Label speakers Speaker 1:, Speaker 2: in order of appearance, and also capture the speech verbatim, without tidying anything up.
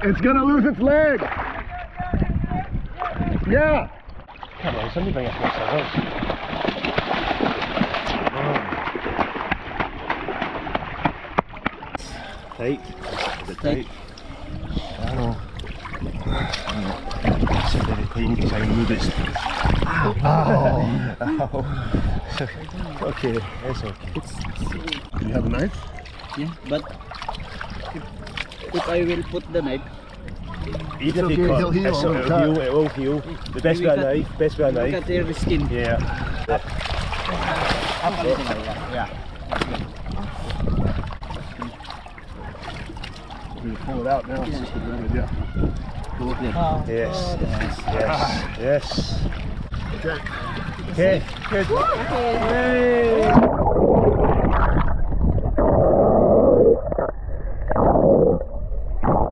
Speaker 1: It's gonna lose its leg. Yeah.
Speaker 2: Come on, somebody bring it to us. Tight. A bit tight. I know. It's very tight. You need to try and move it. Ow. Ow. Ow. Okay, it's okay.
Speaker 1: Do you have a knife?
Speaker 3: Yeah, but if, if I will put the knife,
Speaker 1: It's okay, he'll heal.
Speaker 2: It's, it'll heal, it will heal. The best with a knife, best with a
Speaker 3: look
Speaker 2: knife.
Speaker 3: at their skin.
Speaker 2: Yeah.
Speaker 3: Up a little bit, yeah.
Speaker 1: We'll pull it out now. It's just a good idea.
Speaker 3: Go there.
Speaker 2: Yes, yes, yes.
Speaker 1: Okay.
Speaker 2: Okay, good. Yay!